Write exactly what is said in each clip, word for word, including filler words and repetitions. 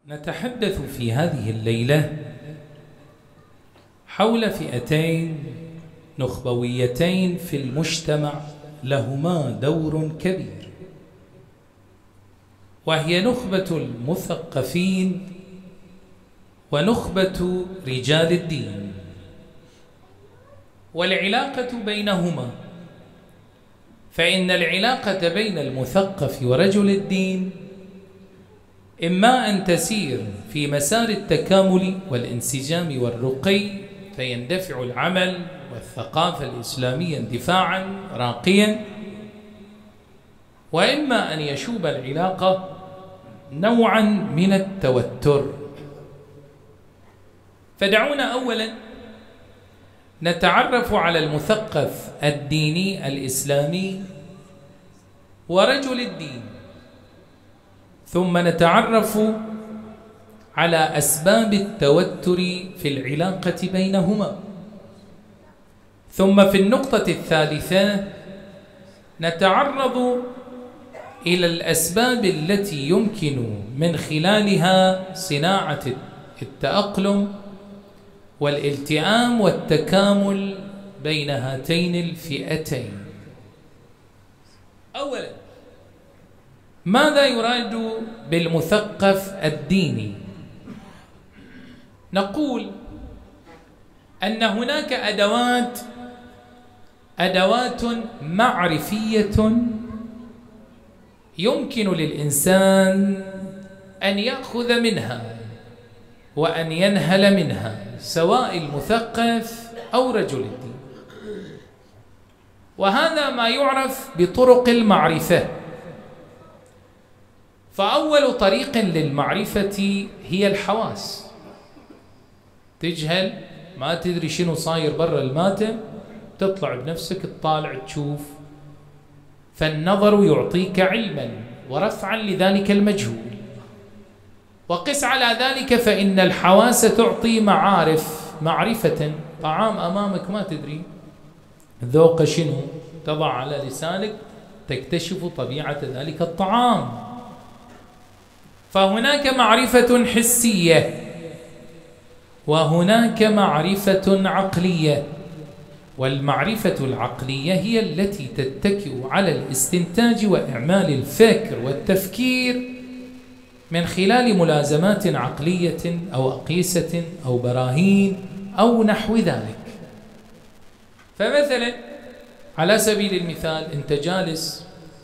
نتحدث في هذه الليلة حول فئتين نخبويتين في المجتمع لهما دور كبير، وهي نخبة المثقفين ونخبة رجال الدين، والعلاقة بينهما، فإن العلاقة بين المثقف ورجل الدين إما أن تسير في مسار التكامل والانسجام والرقي فيندفع العمل والثقافة الإسلامية اندفاعا راقيا، وإما أن يشوب العلاقة نوعا من التوتر. فدعونا أولا نتعرف على المثقف الديني الإسلامي ورجل الدين، ثم نتعرف على أسباب التوتر في العلاقة بينهما، ثم في النقطة الثالثة نتعرض إلى الأسباب التي يمكن من خلالها صناعة التأقلم والالتئام والتكامل بين هاتين الفئتين. أولا، ماذا يراد بالمثقف الديني؟ نقول أن هناك أدوات أدوات معرفية يمكن للإنسان أن يأخذ منها وأن ينهل منها، سواء المثقف أو رجل الدين، وهذا ما يعرف بطرق المعرفة. فأول طريق للمعرفة هي الحواس. تجهل، ما تدري شنو صاير برا الماتم، تطلع بنفسك تطالع تشوف، فالنظر يعطيك علما ورفعا لذلك المجهول. وقس على ذلك فإن الحواس تعطي معارف، معرفة. طعام أمامك ما تدري ذوق شنو، تضع على لسانك تكتشف طبيعة ذلك الطعام. فهناك معرفة حسية وهناك معرفة عقلية، والمعرفة العقلية هي التي تتكئ على الاستنتاج وإعمال الفكر والتفكير من خلال ملازمات عقلية أو أقيسة أو براهين أو نحو ذلك. فمثلا على سبيل المثال، أنت جالس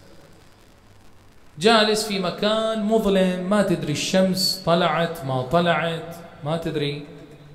جالس في مكان مظلم، ما تدري الشمس طلعت ما طلعت، ما تدري،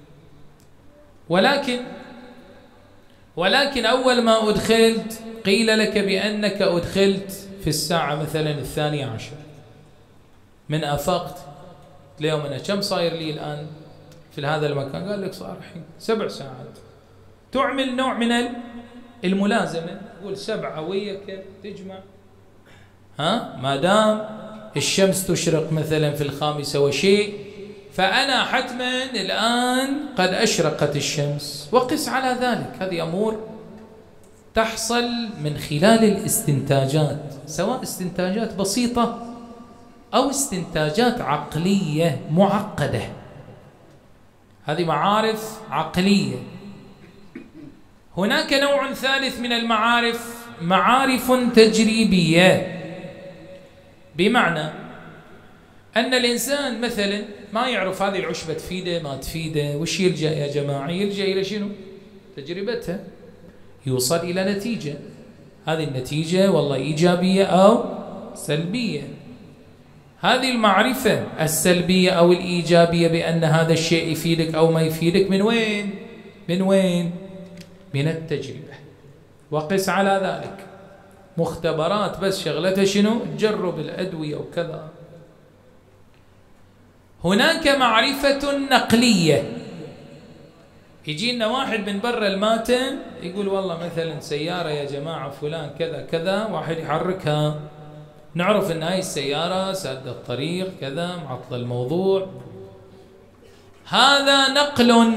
ولكن ولكن أول ما أدخلت قيل لك بأنك أدخلت في الساعة مثلا الثانية عشر، من أفقت اليوم أنا كم صاير لي الآن في هذا المكان؟ قال لك صار الحين سبع ساعات. تعمل نوع من الملازمة، تقول سبعة وياك تجمع، ها، ما دام الشمس تشرق مثلا في الخامسة وشيء، فأنا حتما الآن قد أشرقت الشمس. وقس على ذلك، هذه أمور تحصل من خلال الاستنتاجات، سواء استنتاجات بسيطة أو استنتاجات عقلية معقدة. هذه معارف عقلية. هناك نوع ثالث من المعارف، معارف تجريبية، بمعنى أن الإنسان مثلا ما يعرف هذه العشبة تفيده ما تفيده، وش يلجأ يا جماعة؟ يلجأ إلى شنو؟ تجربتها، يوصل إلى نتيجة. هذه النتيجة والله إيجابية أو سلبية. هذه المعرفة السلبية أو الإيجابية بأن هذا الشيء يفيدك أو ما يفيدك من وين؟ من وين؟ من التجربة. وقس على ذلك، مختبرات بس شغلتها شنو؟ تجرب الأدوية وكذا. هناك معرفة نقلية، يجينا واحد من برا الماتم يقول والله مثلا سيارة يا جماعة فلان كذا كذا، واحد يحركها، نعرف ان هاي السيارة سادة الطريق كذا، معطلة الموضوع. هذا نقل،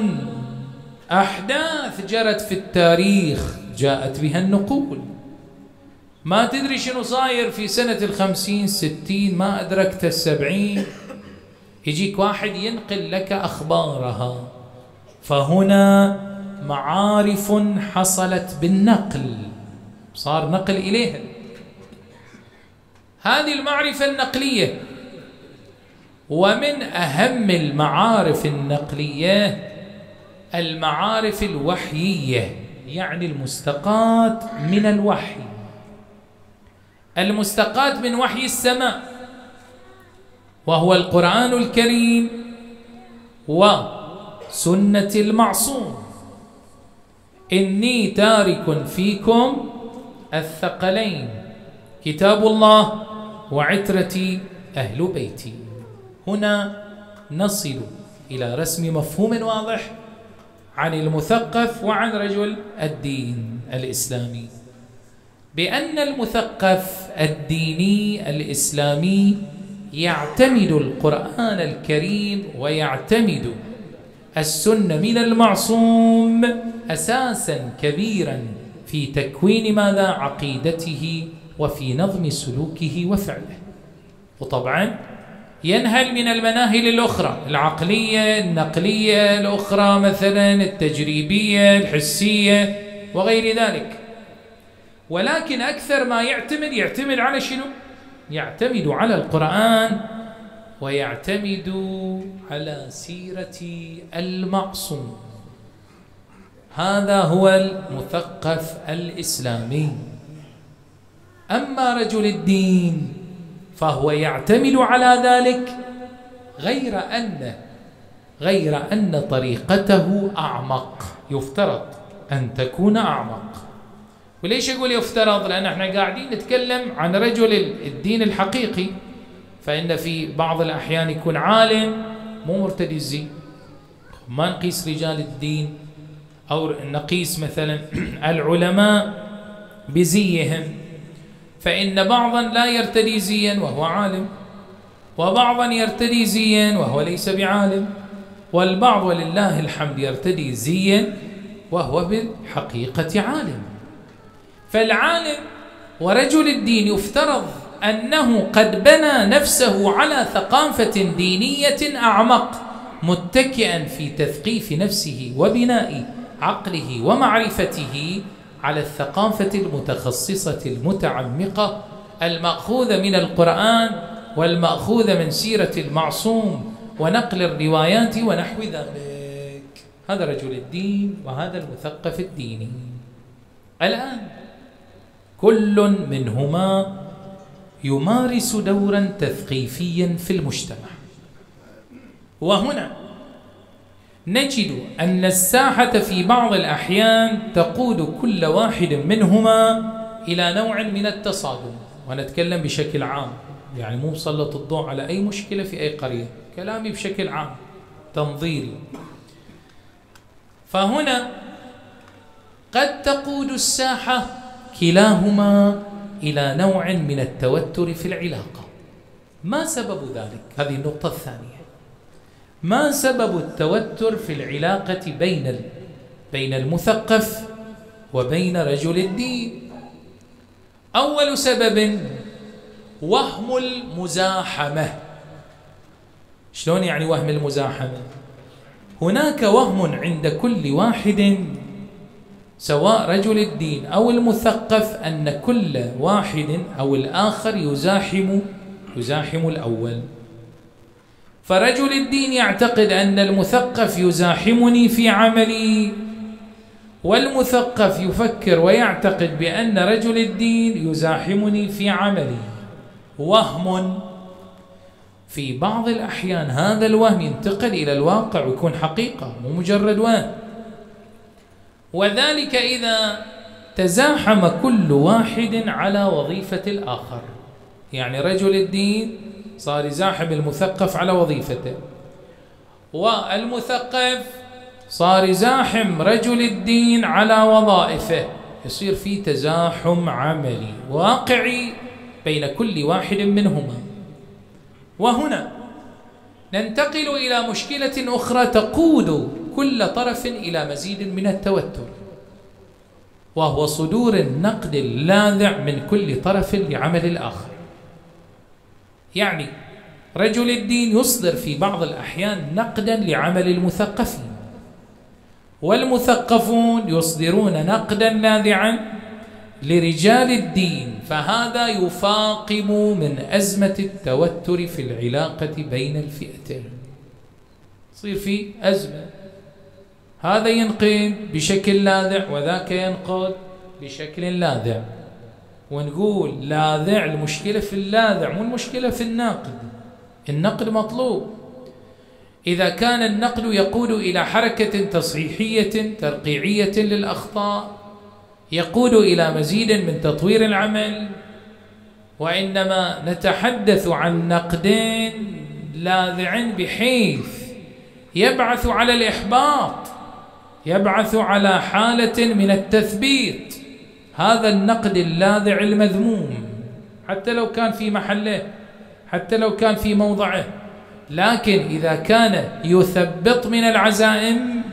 أحداث جرت في التاريخ جاءت بها النقول. ما تدري شنو صاير في سنة الخمسين ستين، ما أدركت السبعين، يجيك واحد ينقل لك أخبارها، فهنا معارف حصلت بالنقل، صار نقل إليها. هذه المعرفة النقلية، ومن أهم المعارف النقلية المعارف الوحيية، يعني المستقاة من الوحي، المستقاة من وحي السماء، وهو القرآن الكريم وسنة المعصوم. إني تارك فيكم الثقلين كتاب الله وعترتي أهل بيتي. هنا نصل إلى رسم مفهوم واضح عن المثقف وعن رجل الدين الإسلامي، بأن المثقف الديني الإسلامي يعتمد القرآن الكريم ويعتمد السنة من المعصوم أساسا كبيرا في تكوين ماذا؟ عقيدته وفي نظم سلوكه وفعله. وطبعا ينهل من المناهل الأخرى العقلية النقلية الأخرى، مثلا التجريبية الحسية وغير ذلك، ولكن أكثر ما يعتمد يعتمد على شنو؟ يعتمد على القرآن ويعتمد على سيرة المعصوم. هذا هو المثقف الإسلامي. أما رجل الدين فهو يعتمد على ذلك، غير أن غير أن طريقته أعمق، يفترض أن تكون أعمق. وليش أقول يفترض؟ لأن احنا قاعدين نتكلم عن رجل الدين الحقيقي، فإن في بعض الأحيان يكون عالم مو مرتدي الزي، ما نقيس رجال الدين أو نقيس مثلا العلماء بزيهم، فإن بعضا لا يرتدي زيا وهو عالم، وبعضا يرتدي زيا وهو ليس بعالم، والبعض ولله الحمد يرتدي زيا وهو بالحقيقة عالم. فالعالم ورجل الدين يفترض أنه قد بنى نفسه على ثقافة دينية أعمق، متكئا في تثقيف نفسه وبناء عقله ومعرفته على الثقافة المتخصصة المتعمقة المأخوذة من القرآن والمأخوذة من سيرة المعصوم ونقل الروايات ونحو ذلك. هذا رجل الدين وهذا المثقف الديني. الآن كل منهما يمارس دورا تثقيفيا في المجتمع، وهنا نجد أن الساحة في بعض الأحيان تقود كل واحد منهما إلى نوع من التصادم، ونتكلم بشكل عام، يعني مو مسلط الضوء على أي مشكلة في أي قرية، كلامي بشكل عام تنظيري. فهنا قد تقود الساحة كلاهما إلى نوع من التوتر في العلاقة. ما سبب ذلك؟ هذه النقطة الثانية. ما سبب التوتر في العلاقة بين بين المثقف وبين رجل الدين؟ أول سبب وهم المزاحمة. شلون يعني وهم المزاحمة؟ هناك وهم عند كل واحد سواء رجل الدين أو المثقف أن كل واحد أو الآخر يزاحم يزاحم الأول. فرجل الدين يعتقد أن المثقف يزاحمني في عملي، والمثقف يفكر ويعتقد بأن رجل الدين يزاحمني في عملي. وهم. في بعض الأحيان هذا الوهم ينتقل إلى الواقع ويكون حقيقة مو مجرد وهم، وذلك إذا تزاحم كل واحد على وظيفة الآخر. يعني رجل الدين صار يزاحم المثقف على وظيفته، والمثقف صار يزاحم رجل الدين على وظائفه، يصير في تزاحم عملي واقعي بين كل واحد منهما. وهنا ننتقل إلى مشكلة أخرى تقود كل طرف إلى مزيد من التوتر، وهو صدور النقد اللاذع من كل طرف لعمل الآخر. يعني رجل الدين يصدر في بعض الأحيان نقدا لعمل المثقفين، والمثقفون يصدرون نقدا لاذعا لرجال الدين، فهذا يفاقم من أزمة التوتر في العلاقة بين الفئتين. يصير في أزمة، هذا ينقد بشكل لاذع وذاك ينقد بشكل لاذع، ونقول لاذع، المشكلة في اللاذع مو المشكلة في الناقد. النقد مطلوب إذا كان النقد يقود إلى حركة تصحيحية ترقيعية للأخطاء، يقود إلى مزيد من تطوير العمل. وإنما نتحدث عن نقدين لاذع بحيث يبعث على الإحباط، يبعث على حالة من التثبيت، هذا النقد اللاذع المذموم حتى لو كان في محله، حتى لو كان في موضعه. لكن إذا كان يثبط من العزائم،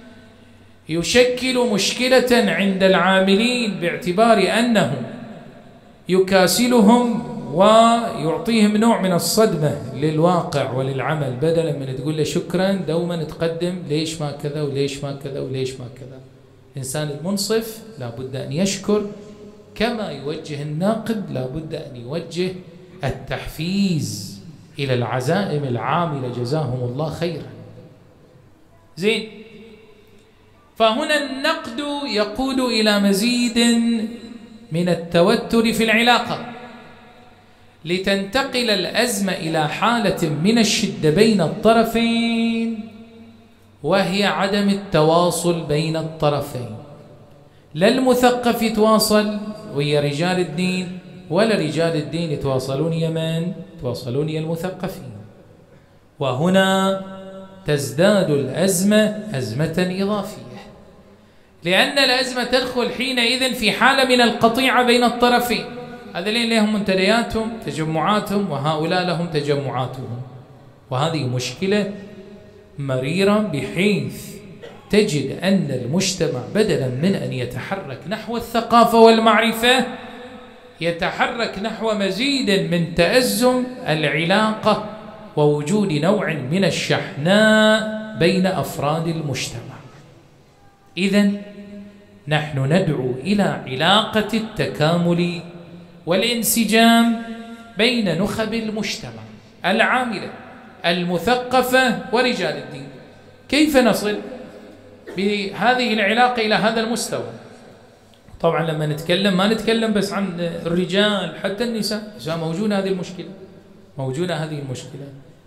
يشكل مشكلة عند العاملين باعتبار أنه يكاسلهم ويعطيهم نوع من الصدمة للواقع وللعمل، بدلا من تقول له شكرا دوما تقدم ليش ما كذا وليش ما كذا وليش ما كذا. الإنسان المنصف لابد أن يشكر، كما يوجه الناقد لابد أن يوجه التحفيز إلى العزائم العاملة جزاهم الله خيرا. زين، فهنا النقد يقود إلى مزيد من التوتر في العلاقة، لتنتقل الأزمة إلى حالة من الشدة بين الطرفين، وهي عدم التواصل بين الطرفين. لا المثقف يتواصل ويا رجال الدين، ولا رجال الدين يتواصلون يا من؟ يتواصلون يا المثقفين. وهنا تزداد الأزمة أزمة إضافية، لأن الأزمة تدخل حينئذ في حالة من القطيعة بين الطرفين. هذين لهم منتدياتهم تجمعاتهم، وهؤلاء لهم تجمعاتهم، وهذه مشكلة مريرة، بحيث تجد أن المجتمع بدلا من أن يتحرك نحو الثقافة والمعرفة يتحرك نحو مزيد من تأزم العلاقة ووجود نوع من الشحناء بين أفراد المجتمع. إذن نحن ندعو إلى علاقة التكامل والانسجام بين نخب المجتمع العاملة المثقفة ورجال الدين. كيف نصل بهذه العلاقة إلى هذا المستوى؟ طبعا لما نتكلم ما نتكلم بس عن الرجال، حتى النساء، النساء موجودة هذه المشكلة، موجودة هذه المشكلة.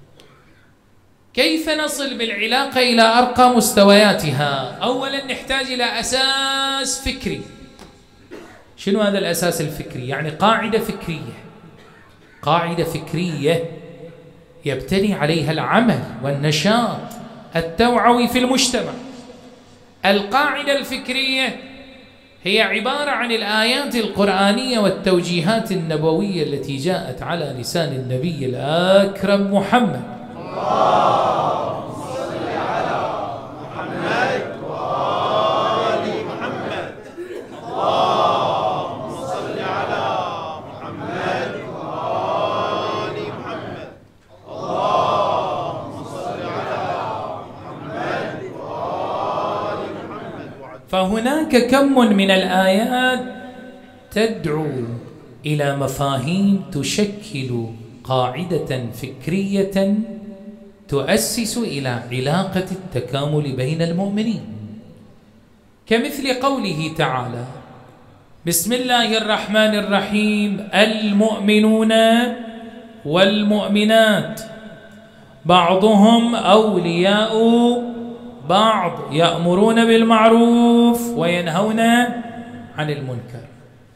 كيف نصل بالعلاقة إلى أرقى مستوياتها؟ أولا نحتاج إلى أساس فكري. شنو هذا الأساس الفكري؟ يعني قاعدة فكرية، قاعدة فكرية يبتني عليها العمل والنشاط التوعوي في المجتمع. القاعدة الفكرية هي عبارة عن الآيات القرآنية والتوجيهات النبوية التي جاءت على لسان النبي الأكرم محمد. اللهم صل على محمد وآل محمد. اللهم صل على محمد وآل محمد. اللهم صل على محمد وآل محمد. فهناك كم من الآيات تدعو إلى مفاهيم تشكل قاعدة فكرية تؤسس إلى علاقة التكامل بين المؤمنين، كمثل قوله تعالى: بسم الله الرحمن الرحيم، المؤمنون والمؤمنات بعضهم أولياء بعض يأمرون بالمعروف وينهون عن المنكر.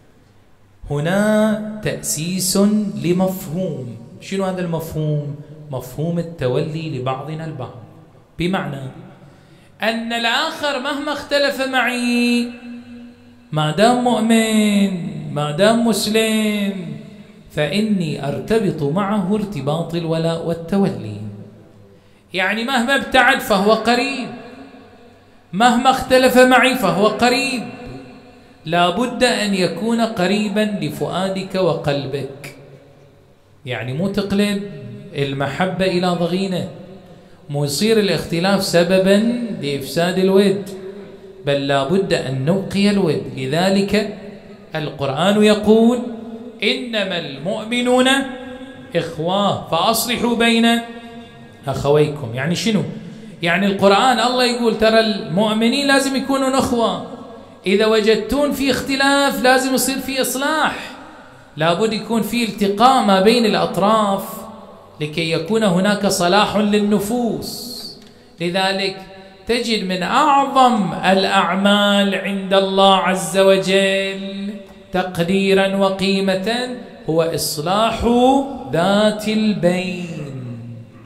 هنا تأسيس لمفهوم. شنو هذا المفهوم؟ مفهوم التولي لبعضنا البعض، بمعنى أن الآخر مهما اختلف معي، ما دام مؤمن، ما دام مسلم، فإني أرتبط معه ارتباط الولاء والتولي. يعني مهما ابتعد فهو قريب، مهما اختلف معي فهو قريب. لا بد أن يكون قريبا لفؤادك وقلبك، يعني مو تقلب المحبة إلى ضغينة، مو يصير الاختلاف سببا لإفساد الود، بل لا بد أن نبقي الود. لذلك القرآن يقول إنما المؤمنون إخوة فأصلحوا بين أخويكم. يعني شنو؟ يعني القرآن الله يقول ترى المؤمنين لازم يكونون أخوة، إذا وجدتون في اختلاف لازم يصير في إصلاح، لابد يكون في التقاء ما بين الأطراف لكي يكون هناك صلاح للنفوس. لذلك تجد من أعظم الأعمال عند الله عز وجل تقديرا وقيمة هو إصلاح ذات البين.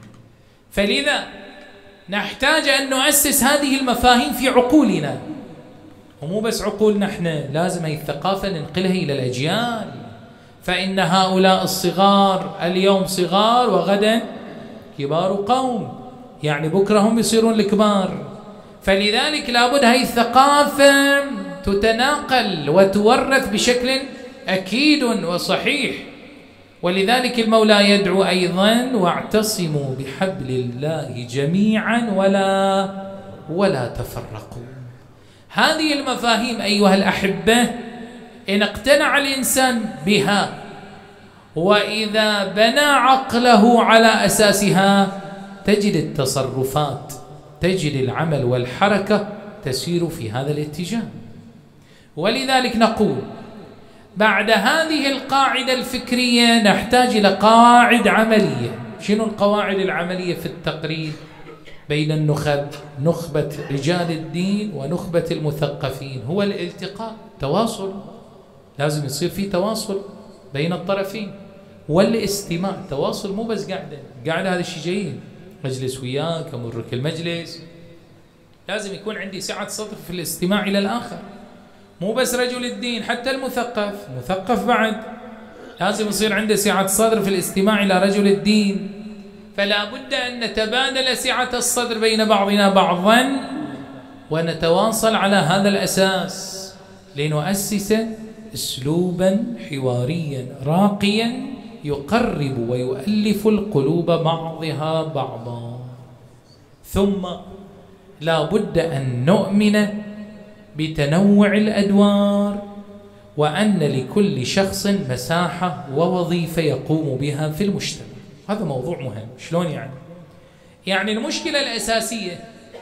فلذا نحتاج أن نؤسس هذه المفاهيم في عقولنا، ومو بس عقولنا احنا، لازم هي الثقافة ننقلها إلى الأجيال، فإن هؤلاء الصغار اليوم صغار وغدا كبار قوم، يعني بكرة هم يصيرون الكبار. فلذلك لابد هذه الثقافة تتناقل وتورث بشكل أكيد وصحيح. ولذلك المولى يدعو أيضا واعتصموا بحبل الله جميعا ولا ولا تفرقوا. هذه المفاهيم أيها الأحبة إن اقتنع الإنسان بها وإذا بنى عقله على أساسها تجد التصرفات، تجد العمل والحركة تسير في هذا الاتجاه. ولذلك نقول بعد هذه القاعدة الفكرية نحتاج إلى قواعد عملية. شنو القواعد العملية في التقريب بين النخب؟ نخبة رجال الدين ونخبة المثقفين هو الالتقاء، تواصل، لازم يصير في تواصل بين الطرفين، والاستماع، تواصل مو بس قاعدة قاعدة هذا الشيء جيد، مجلس وياك أمرك المجلس، لازم يكون عندي سعة صدر في الاستماع إلى الآخر، مو بس رجل الدين، حتى المثقف مثقف بعد لازم يصير عنده سعة صدر في الاستماع إلى رجل الدين. فلا بد أن نتبادل سعة الصدر بين بعضنا بعضا ونتواصل على هذا الأساس لنؤسس أسلوبا حواريا راقيا يقرب ويؤلف القلوب بعضها بعضا. ثم لا بد أن نؤمن بتنوع الأدوار، وأن لكل شخص مساحة ووظيفة يقوم بها في المجتمع. هذا موضوع مهم. شلون يعني؟ يعني المشكلة الأساسية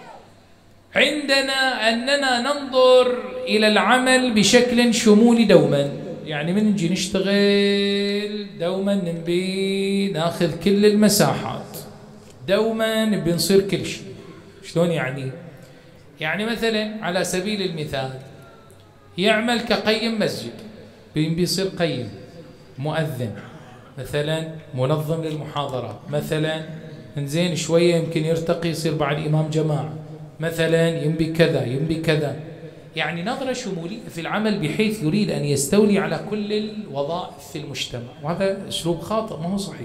عندنا أننا ننظر إلى العمل بشكل شمولي دوما، يعني من نجي نشتغل دوما نبي ناخذ كل المساحات، دوما نبي نصير كل شيء. شلون يعني؟ يعني مثلا على سبيل المثال يعمل كقيم مسجد، بيصير يصير قيم، مؤذن مثلا، منظم للمحاضرات مثلا، انزين شوية يمكن يرتقي يصير بعد إمام جماعة مثلا، ينبي كذا ينبي كذا. يعني نظرة شمولية في العمل بحيث يريد أن يستولي على كل الوظائف في المجتمع، وهذا أسلوب خاطئ، ما هو صحيح،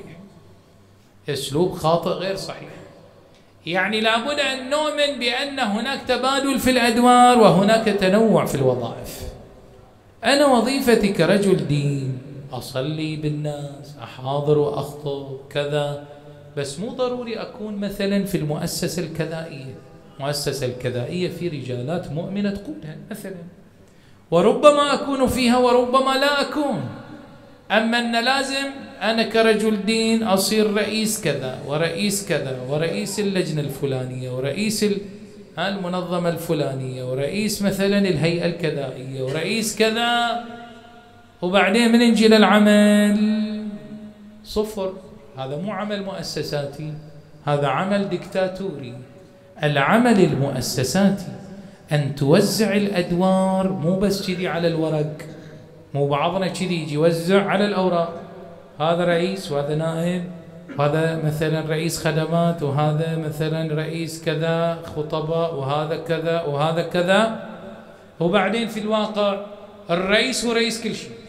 أسلوب خاطئ غير صحيح. يعني لابد أن نؤمن بأن هناك تبادل في الأدوار وهناك تنوع في الوظائف. أنا وظيفتي كرجل دين أصلي بالناس، أحاضر وأخطب كذا، بس مو ضروري أكون مثلا في المؤسسة الكذائية. المؤسسة الكذائية في رجالات مؤمنة تقودها مثلا، وربما أكون فيها وربما لا أكون. أما أن لازم أنا كرجل دين أصير رئيس كذا ورئيس كذا ورئيس اللجنة الفلانية ورئيس المنظمة الفلانية ورئيس مثلا الهيئة الكذائية ورئيس كذا، وبعدين من نجي للعمل صفر. هذا مو عمل مؤسساتي، هذا عمل ديكتاتوري. العمل المؤسساتي أن توزع الأدوار مو بس كذي على الورق، مو بعضنا كذي يجي يوزع على الأوراق، هذا رئيس وهذا نائب وهذا مثلا رئيس خدمات وهذا مثلا رئيس كذا خطباء وهذا كذا وهذا كذا، وبعدين في الواقع الرئيس هو رئيس كل شيء.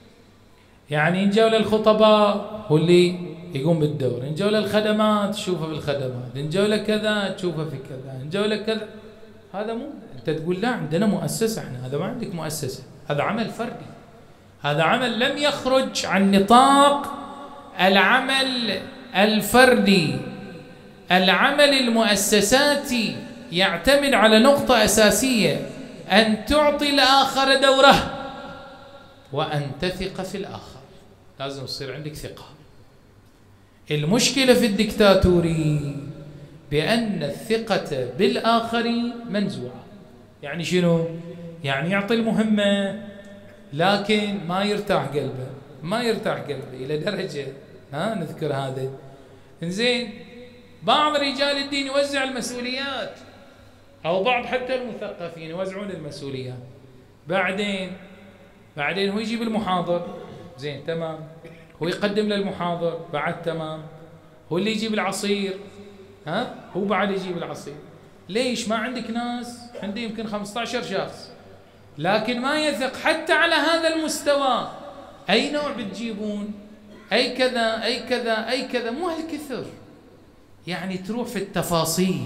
يعني إن جو للخطباء هو اللي يقوم بالدور، إن جو للخدمات تشوفه بالخدمات، إن جو لكذا تشوفه في كذا، إن جو لكذا. هذا مو أنت تقول لا عندنا مؤسسة، إحنا هذا ما عندك مؤسسة، هذا عمل فردي، هذا عمل لم يخرج عن نطاق العمل الفردي العمل المؤسساتي يعتمد على نقطة أساسية: أن تعطي الآخر دوره وأن تثق في الآخر. لازم يصير عندك ثقة. المشكلة في الدكتاتوري بأن الثقة بالآخرين منزوعة. يعني شنو؟ يعني يعطي المهمة لكن ما يرتاح قلبه، ما يرتاح قلبه إلى درجة، ها نذكر هذا. إنزين، بعض رجال الدين يوزع المسؤوليات، أو بعض حتى المثقفين يوزعون المسؤوليات. بعدين بعدين هو يجيب المحاضر، زين تمام، هو يقدم للمحاضر، بعد تمام، هو اللي يجيب العصير، ها هو بعد يجيب العصير. ليش ما عندك ناس؟ عندي يمكن خمسة عشر شخص لكن ما يثق حتى على هذا المستوى. أي نوع بتجيبون؟ أي كذا أي كذا أي كذا، مو هالكثر. يعني تروح في التفاصيل.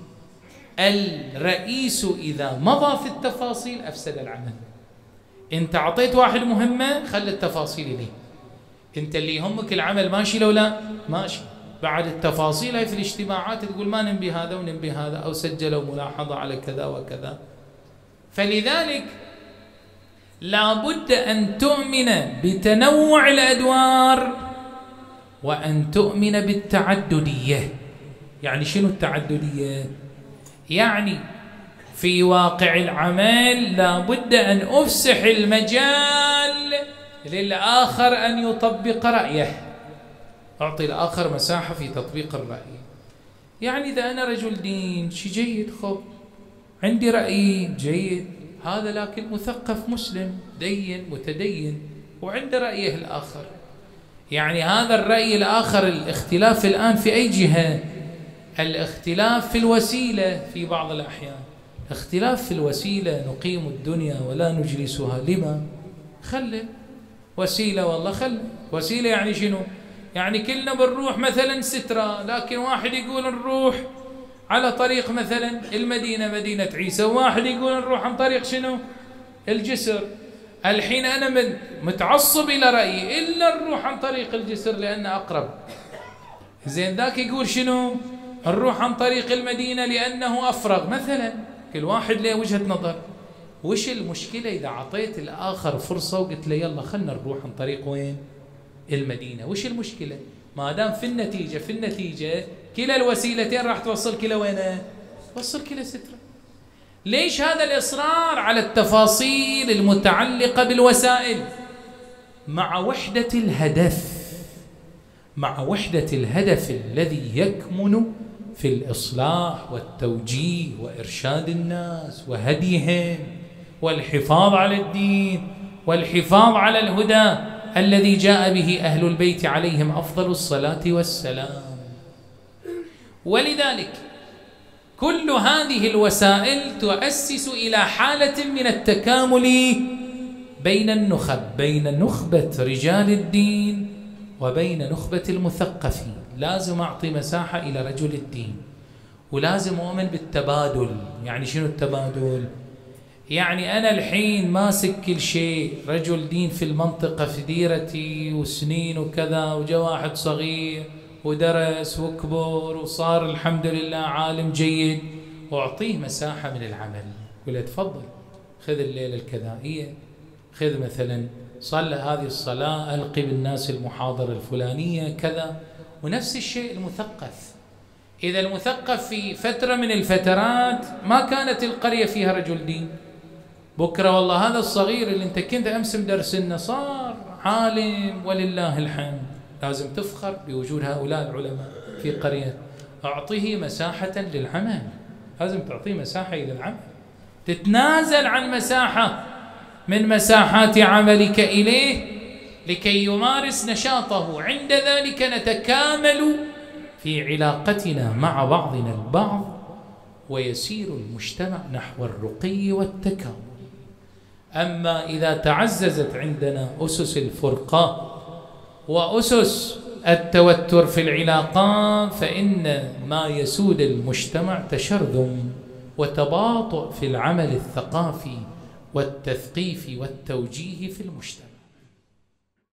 الرئيس إذا مضى في التفاصيل أفسد العمل. أنت أعطيت واحد مهمة، خلي التفاصيل إليه. أنت اللي يهمك العمل ماشي لو لا ماشي، بعد التفاصيل هاي في الاجتماعات تقول ما ننبي هذا وننبي هذا، أو سجلوا ملاحظة على كذا وكذا. فلذلك لابد أن تؤمن بتنوع الأدوار وأن تؤمن بالتعددية. يعني شنو التعددية؟ يعني في واقع العمل لابد أن أفسح المجال للآخر أن يطبق رأيه، أعطي الآخر مساحة في تطبيق الرأي. يعني إذا أنا رجل دين شي جيد، خب عندي رأي جيد، هذا لكن مثقف مسلم دين متدين وعنده رأيه الآخر. يعني هذا الرأي الآخر، الاختلاف الآن في أي جهة؟ الاختلاف في الوسيلة. في بعض الأحيان اختلاف في الوسيلة، نقيم الدنيا ولا نجلسها. لما؟ خلي وسيلة، والله خلي وسيلة. يعني شنو؟ يعني كلنا بنروح مثلا سترة، لكن واحد يقول نروح على طريق مثلا المدينة مدينة عيسى، وواحد يقول نروح عن طريق شنو؟ الجسر. الحين أنا متعصب إلى رأيي، إلا نروح عن طريق الجسر لأنه أقرب. زين ذاك يقول شنو؟ نروح عن طريق المدينة لأنه أفرغ مثلا. كل واحد له وجهة نظر. وش المشكلة إذا أعطيت الآخر فرصة وقلت له يلا خلنا نروح عن طريق وين؟ المدينة. وش المشكلة؟ ما دام في النتيجة في النتيجة كلا الوسيلتين راح توصل كلا وين؟ توصل كلا سترة. ليش هذا الإصرار على التفاصيل المتعلقة بالوسائل مع وحدة الهدف؟ مع وحدة الهدف الذي يكمن في الإصلاح والتوجيه وإرشاد الناس وهديهم والحفاظ على الدين والحفاظ على الهدى الذي جاء به أهل البيت عليهم أفضل الصلاة والسلام. ولذلك كل هذه الوسائل تؤسس إلى حالة من التكامل بين النخب، بين نخبة رجال الدين وبين نخبة المثقفين. لازم أعطي مساحة إلى رجل الدين، ولازم أؤمن بالتبادل. يعني شنو التبادل؟ يعني أنا الحين ماسك كل شيء، رجل دين في المنطقة في ديرتي وسنين وكذا، وجاء واحد صغير ودرس وكبر وصار الحمد لله عالم جيد، وأعطيه مساحة من العمل. قل له تفضل خذ الليلة الكذائية، خذ مثلا صلى هذه الصلاة، ألقي بالناس المحاضرة الفلانية كذا. ونفس الشيء المثقف. إذا المثقف في فترة من الفترات ما كانت القرية فيها رجل دين، بكرة والله هذا الصغير اللي انت كنت أمس مدرسنا صار عالم ولله الحمد. لازم تفخر بوجود هؤلاء العلماء في قرية. أعطيه مساحة للعمل، لازم تعطيه مساحة إلى العمل، تتنازل عن مساحة من مساحات عملك إليه لكي يمارس نشاطه. عند ذلك نتكامل في علاقتنا مع بعضنا البعض، ويسير المجتمع نحو الرقي والتكامل. أما إذا تعززت عندنا أسس الفرقة وأسس التوتر في العلاقات، فإن ما يسود المجتمع تشرذم وتباطؤ في العمل الثقافي والتثقيف والتوجيه في المجتمع.